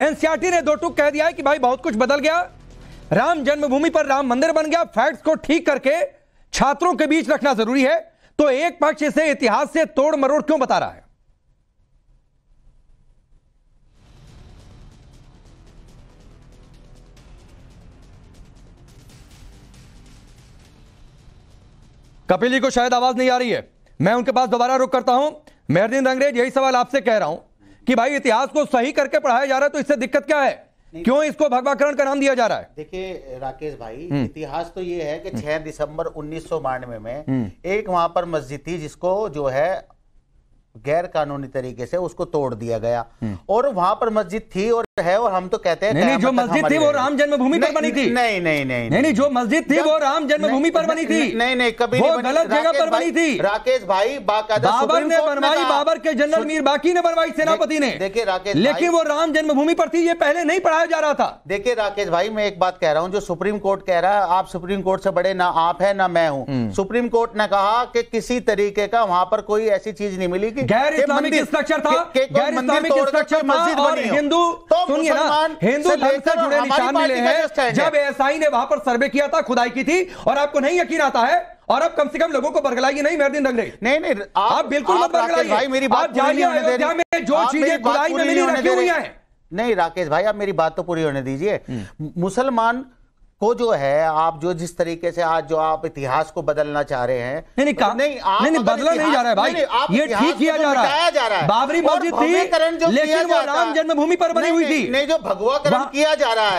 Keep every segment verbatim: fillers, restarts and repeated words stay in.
NCERT ने दो टूक कह दिया है कि भाई बहुत कुछ बदल गया, राम जन्मभूमि पर राम मंदिर बन गया। फैक्ट्स को ठीक करके छात्रों के बीच रखना जरूरी है। तो एक पक्ष इसे इतिहास से तोड़ मरोड़ क्यों बता रहा है? कपिल जी को शायद आवाज नहीं आ रही है, मैं उनके पास दोबारा रुख करता हूं। मेहरदीन रंगरेज, यही सवाल आपसे कह रहा हूं कि भाई इतिहास को सही करके पढ़ाया जा रहा है तो इससे दिक्कत क्या है? क्यों इसको भगवाकरण का नाम दिया जा रहा है? देखिए राकेश भाई, इतिहास तो ये है कि छह दिसंबर उन्नीस सौ बानवे में एक वहां पर मस्जिद थी जिसको जो है गैर कानूनी तरीके से उसको तोड़ दिया गया, और वहां पर मस्जिद थी और है, और हम तो कहते हैं नहीं, नहीं जो मस्जिद थी वो राम जन्मभूमि पर बनी थी। नहीं नहीं नहीं नहीं नहीं जो मस्जिद थी वो राम जन्मभूमि पर बनी थी। नहीं नहीं कभी वो गलत जगह पर बनी थी। राकेश भाई, बाबर ने बनवाई, बाबर के जनरल मीर बाकी ने बनवाई, सेनापति ने। देखिए राकेश, लेकिन वो राम जन्मभूमि पर थी, ये पहले नहीं पढ़ाया जा रहा था। देखिए राकेश भाई, मैं एक बात कह रहा हूं, जो सुप्रीम कोर्ट कह रहा है, आप सुप्रीम कोर्ट से बड़े ना आप है ना मैं हूं। सुप्रीम कोर्ट ने कहा कि किसी तरीके का वहां पर कोई ऐसी चीज नहीं मिली कि गैर इस्लामिक स्ट्रक्चर था, गैर इस्लामिक स्ट्रक्चर मस्जिद और हिंदू, सुनिए ना, हिंदू धर्म से जुड़े निशान मिले हैं। जब एएसआई ने वहां पर सर्वे किया था, खुदाई की थी, और आपको नहीं यकीन आता है, और अब कम से कम लोगों को बरगलाइए नहीं। मेहरदीन रंगरेज, नहीं नहीं आप, आप बिल्कुल मत बरगलाइए। आप जाइए अयोध्या में जो चीजें खुदाई में मिली रखी हुई हैं। नहीं राकेश भाई, आप मेरी बात तो पूरी होने दीजिए। मुसलमान को जो है, आप जो जिस तरीके से आज जो आप इतिहास को बदलना चाह रहे हैं, नहीं नहीं, तो नहीं, आप नहीं, नहीं बदला नहीं जा रहा है भाई, ये ठीक किया जा रहा है, जा रहा है। बाबरी मस्जिद थी लेकिन वो राम जन्मभूमि पर बनी हुई थी। नहीं, जो भगवाकरण किया जा रहा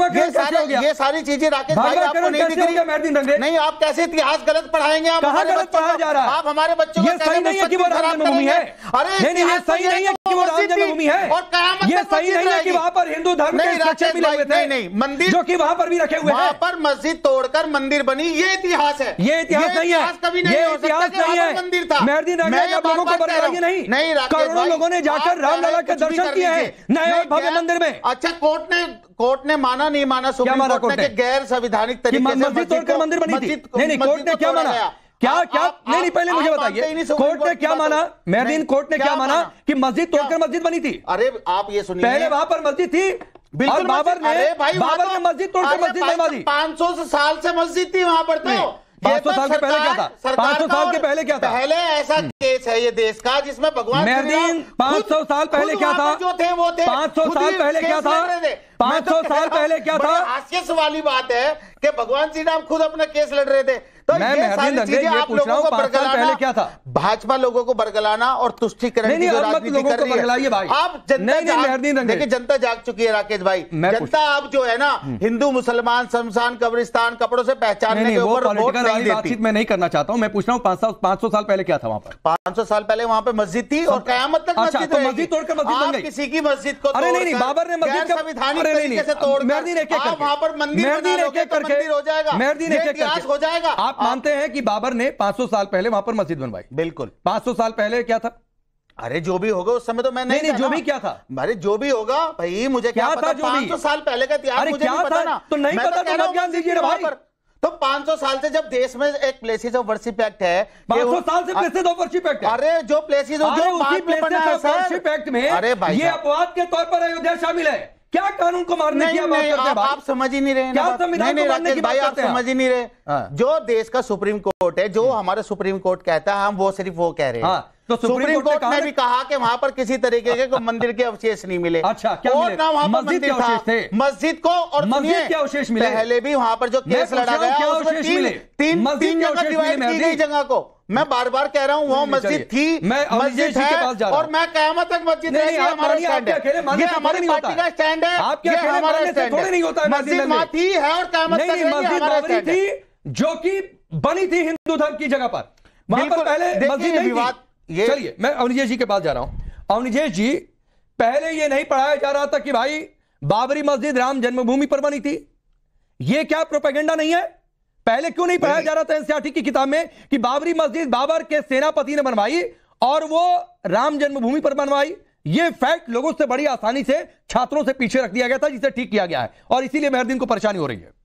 है, ये सारी चीजें राकेश भाई आपको नहीं दिख रही। नहीं, आप कैसे इतिहास गलत पढ़ाएंगे? आप कहां गलत पढ़ाया जा रहा है? आप हमारे बच्चों को सही नहीं है कि वो राम जन्मभूमि है। अरे नहीं नहीं, ये सही नहीं है कि वो राम जन्मभूमि है, और ये सही नहीं है कि वहां पर हिंदू धर्म के स्ट्रक्चर मिले हुए थे। नहीं, मंदिर जो कि वहां पर भी रखे हुए हैं, वहां पर मस्जिद तोड़कर मंदिर बनी, ये इतिहास है। ये इतिहास नहीं है, कभी नहीं ये इतिहास नहीं है। मंदिर था। मेहरदीन रंगरेज, आप लोगों को बरगलाइए नहीं। नहीं, करोड़ों लोगों ने जाकर रामलला के दर्शन किए हैं नए और भव्य मंदिर में। अच्छा, कोर्ट ने कोर्ट ने माना नहीं माना सुप्रीम कोर्ट ने गैर संवैधानिक तरीके से मस्जिद तोड़कर मंदिर बनी थी? नहीं नहीं, कोर्ट ने क्या माना? क्या क्या नहीं नहीं पहले मुझे बताइए, कोर्ट ने क्या माना? मेहरदीन, कोर्ट ने क्या माना कि मस्जिद तोड़कर मस्जिद बनी थी? अरे आप ये सुनिए, पहले वहां पर मस्जिद थी, और बाबर ने बाबर ने मस्जिद तोड़कर मस्जिद बनवा दी। पाँच सौ साल से मस्जिद थी वहां पर। तो पाँच सौ साल के पहले क्या था? पाँच सौ साल के पहले क्या था? पहले ऐसा केस है ये देश का जिसमें भगवान मेहरदीन, पाँच सौ साल पहले क्या था? जो थे वो थे। पाँच सौ साल पहले क्या था? पाँच सौ साल पहले क्या था? हास्य वाली बात है कि भगवान श्री राम खुद अपना केस लड़ रहे थे। तो मैं मेहरदीन रंगरेज ये पूछ रहा हूं, पांच साल पहले क्या था? भाजपा लोगों को बरगलाना और तुष्टिकरण की जो राजनीति कर रही है, भाई। आप जनता देखिए, जनता जाग चुकी है राकेश भाई। जनता अब जो है ना, हिंदू मुसलमान शमशान कब्रिस्तान कपड़ों से पहचानने के ऊपर वोट नहीं देती। बातचीत मैं नहीं करना चाहता हूं, मैं पूछ रहा हूं पांच सौ साल पहले क्या था वहां पर? पांच सौ साल पहले वहां पे मस्जिद थी और कयामत तक मस्जिद रहेगी। मस्जिद तोड़कर मस्जिद बन गई। किसी की मस्जिद को अरे नहीं नहीं, बाबर ने मस्जिद का संवैधानिक तरीके से तोड़कर वहां पर मंदिर बना लोगे तो मंदिर हो जाएगा, इतिहास हो जाएगा। आप मानते हैं कि बाबर ने पाँच सौ साल पहले वहां पर मस्जिद बनवाई? बिल्कुल। पाँच सौ साल पहले क्या था? अरे जो भी होगा उस समय तो मैं नहीं, नहीं, नहीं जो भी क्या था? अरे जो भी होगा भाई, मुझे क्या, क्या पता? पाँच सौ साल पहले का इतिहास मुझे नहीं पता ना। तो नहीं पता तो ज्ञान दीजिए भाई। तो पाँच सौ साल से जब देश में एक प्लेसेस ऑफ वर्शिप एक्ट है, पाँच सौ साल से प्लेसेस ऑफ वर्शिप एक्ट है। अरे जो प्लेसेस जो उसी प्लेसेस ऑफ वर्शिप एक्ट में ये अपवाद के तौर पर अयोध्या शामिल है। क्या कानून को मारने की बात करते हैं भाई? आप समझ ही नहीं रहे। क्या संविधान को मारने की बात करते हैं? आप समझ ही नहीं रहे। जो देश का सुप्रीम कोर्ट है, जो हमारा सुप्रीम कोर्ट कहता है, हम वो सिर्फ वो कह रहे हैं। तो सुप्रीम कोर्ट ने भी कहा कि वहां पर किसी तरीके के मंदिर के अवशेष नहीं मिले। अच्छा, क्या मिले? ना वहां पर मस्जिद के अवशेष थे, मस्जिद को, और मस्जिद के अवशेष मिले। पहले भी वहां पर जो केस लड़ा गया उसमें तीन तीन तीन जगह डिवाइड की गई जगह को। मैं बार बार कह रहा हूं, वो मस्जिद थी, मस्जिद है, और मैं क़यामत तक मस्जिद रहेगी। हमारा स्टैंड है, ये हमारी पार्टी का स्टैंड है, ये हमारा स्टैंड है। मस्जिद मां थी है और क़यामत तक रहेगी, हमारा स्टैंड है। जो कि बनी थी हिंदू धर्म की जगह पर, वहां पर पहले मस्जिद नहीं थी। चलिए मैं अवनिजेश जी के पास जा रहा हूं। अवनिजेश जी, पहले ये नहीं पढ़ाया जा रहा था कि भाई बाबरी मस्जिद राम जन्मभूमि पर बनी थी? ये क्या प्रोपेगेंडा नहीं है? पहले क्यों नहीं पढ़ाया जा रहा था एनसीईआरटी की किताब में कि बाबरी मस्जिद बाबर के सेनापति ने बनवाई और वो राम जन्मभूमि पर बनवाई? ये फैक्ट लोगों से बड़ी आसानी से छात्रों से पीछे रख दिया गया था, जिसे ठीक किया गया है, और इसीलिए मेहरदीन को परेशानी हो रही है।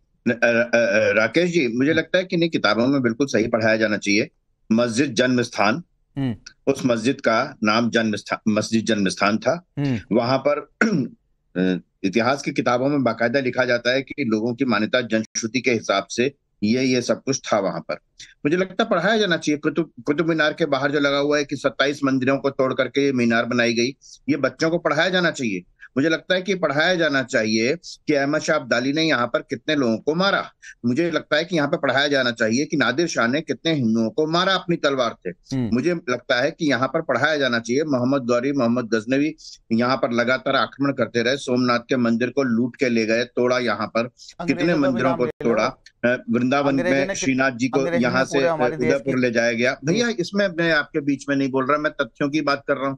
राकेश जी, मुझे लगता है कि नहीं, किताबों में बिल्कुल सही पढ़ाया जाना चाहिए। मस्जिद जन्म स्थान, उस मस्जिद का नाम जन्म स्थान, मस्जिद जन्म स्थान था। वहां पर इतिहास की किताबों में बाकायदा लिखा जाता है कि लोगों की मान्यता जनश्रुति के हिसाब से ये ये सब कुछ था वहां पर। मुझे लगता है पढ़ाया जाना चाहिए। कुतुब कुतुब मीनार के बाहर जो लगा हुआ है कि सत्ताईस मंदिरों को तोड़ करके ये मीनार बनाई गई, ये बच्चों को पढ़ाया जाना चाहिए। मुझे लगता है कि पढ़ाया जाना चाहिए कि अहमद शाह अब्दाली ने यहाँ पर कितने लोगों को मारा। मुझे लगता है कि यहाँ पर पढ़ाया जाना चाहिए कि नादिर शाह ने कितने हिंदुओं को मारा अपनी तलवार से। मुझे लगता है कि यहाँ पर पढ़ाया जाना चाहिए मोहम्मद गौरी, मोहम्मद गजनवी यहाँ पर लगातार आक्रमण करते रहे, सोमनाथ के मंदिर को लूट के ले गए, तोड़ा यहाँ पर कितने मंदिरों को तोड़ा, वृंदावन में श्रीनाथ जी को यहाँ से उदयपुर ले जाया गया। भैया इसमें मैं आपके बीच में नहीं बोल रहा, मैं तथ्यों की बात कर रहा हूँ।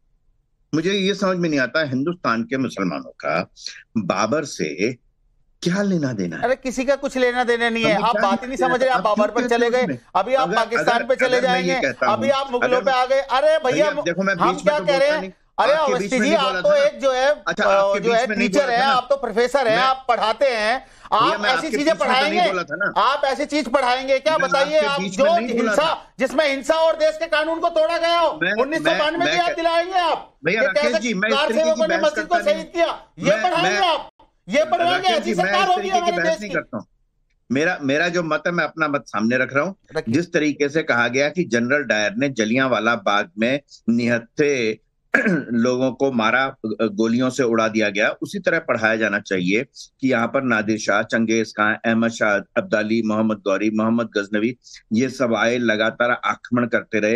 मुझे ये समझ में नहीं आता हिंदुस्तान के मुसलमानों का बाबर से क्या लेना देना है। अरे किसी का कुछ लेना देना नहीं है। आप बात ही नहीं समझ रहे। आप बाबर पर चले गए, अभी आप पाकिस्तान पे चले जाएंगे, अभी आप मुगलों पे आ गए। अरे भैया हम क्या कह रहे हैं? अरे अवस्थी जी, आप तो एक जो है अच्छा, जो है टीचर है, आप तो प्रोफेसर हैं, आप पढ़ाते हैं, आप ऐसी चीजें पढ़ाएंगे, आप ऐसी चीज पढ़ाएंगे क्या? बताइए आप जो हिंसा, जिसमें हिंसा और देश के कानून को तोड़ा गया हो, उन्नीस सौ बानवे की याद दिलाएंगे आप? कार सेवकों ने मस्जिद को शहीद किया, ये पढ़ाएंगे आप? ये पढ़वाएंगे? ऐसी सरकार होगी हमारे देश की। मेरा मेरा जो मत है मैं अपना मत सामने रख रहा हूँ। जिस तरीके से कहा गया कि जनरल डायर ने जलियांवाला बाग में निहत्थे लोगों को मारा, गोलियों से उड़ा दिया गया, उसी तरह पढ़ाया जाना चाहिए कि यहाँ पर नादिर शाह, चंगेज खान, अहमद शाह अब्दाली, मोहम्मद गौरी, मोहम्मद गजनवी, ये सब आए, लगातार आक्रमण करते रहे,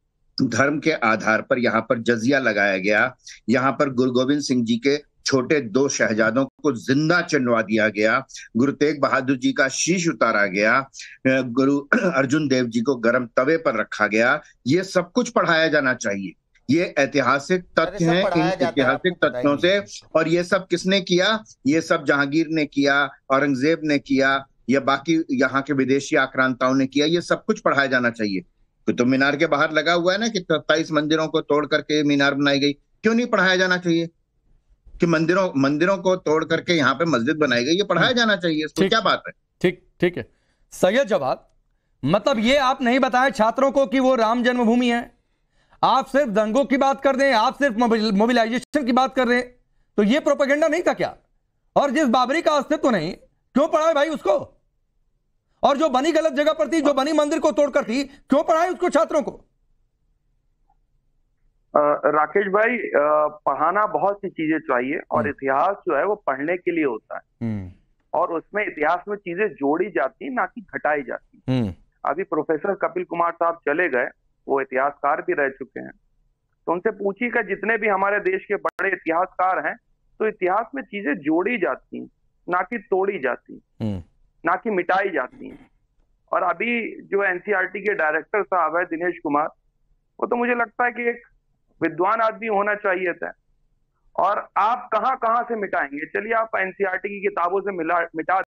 धर्म के आधार पर यहाँ पर जजिया लगाया गया, यहाँ पर गुरु गोविंद सिंह जी के छोटे दो शहजादों को जिंदा चिनवा दिया गया, गुरु तेग बहादुर जी का शीश उतारा गया, गुरु अर्जुन देव जी को गर्म तवे पर रखा गया। ये सब कुछ पढ़ाया जाना चाहिए। ये ऐतिहासिक तथ्य हैं, इन ऐतिहासिक तथ्यों से। और ये सब किसने किया? ये सब जहांगीर ने किया, औरंगजेब ने किया, या बाकी यहाँ के विदेशी आक्रांताओं ने किया। ये सब कुछ पढ़ाया जाना चाहिए। कुतुब मीनार के बाहर लगा हुआ है ना कि सत्ताईस मंदिरों को तोड़ करके मीनार बनाई गई, क्यों नहीं पढ़ाया जाना चाहिए कि मंदिरों मंदिरों को तोड़ करके यहाँ पे मस्जिद बनाई गई? ये पढ़ाया जाना चाहिए। इसमें क्या बात है? ठीक ठीक है, सही जवाब। मतलब ये आप नहीं बताएं छात्रों को कि वो राम जन्मभूमि है, आप सिर्फ दंगों की बात कर दें, आप सिर्फ मोबिलाइजेशन की बात कर रहे हैं, तो ये प्रोपेगेंडा नहीं था क्या? और जिस बाबरी का अस्तित्व तो नहीं, क्यों पढ़ाए भाई उसको? और जो बनी गलत जगह पर थी, जो बनी मंदिर को तोड़कर थी, क्यों पढ़ाए उसको छात्रों को? राकेश भाई, पढ़ाना बहुत सी चीजें चाहिए, और इतिहास जो है वो पढ़ने के लिए होता है, और उसमें इतिहास में चीजें जोड़ी जाती है, ना कि घटाई जाती है। अभी प्रोफेसर कपिल कुमार साहब चले गए, वो इतिहासकार भी रह चुके हैं, तो उनसे पूछिए कि जितने भी हमारे देश के बड़े इतिहासकार हैं, तो इतिहास में चीजें जोड़ी जाती हैं, ना कि तोड़ी जाती, ना कि मिटाई जाती हैं। और अभी जो एनसीईआरटी के डायरेक्टर साहब है दिनेश कुमार, वो तो मुझे लगता है कि एक विद्वान आदमी होना चाहिए था। और आप कहां कहां से मिटाएंगे? चलिए आप एनसीईआरटी की किताबों से मिला मिटा